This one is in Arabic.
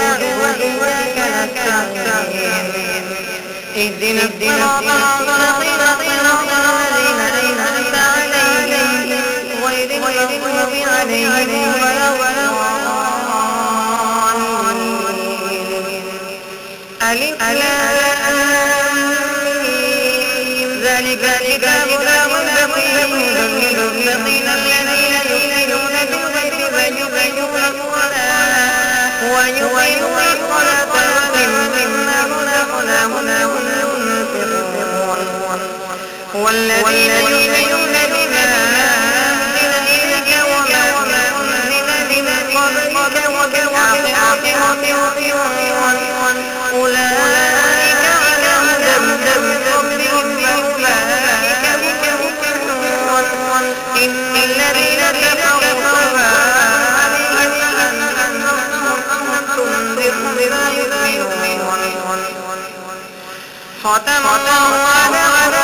وإياك نستعين اهدنا الصراط المستقيم صراط الذين أنعمت عليهم غير المغضوب عليهم ولا الضالين. ألف لام ميم ذلك الكتاب لا ريب فيه هدى للمتقين الذين يؤمنون بالغيب ويقيمون الصلاة ومما رزقناهم ينفقون والذين يؤمنون بما أنزل إليك وما أنزل من قبلك وبالآخرة يوقنون أولئك على هدى من ربهم فأولئك هم المفلحون. إن الذين كفروا سواء عليهم أأنذرتهم أم تنذرهم لا يؤمنون. ختم الله على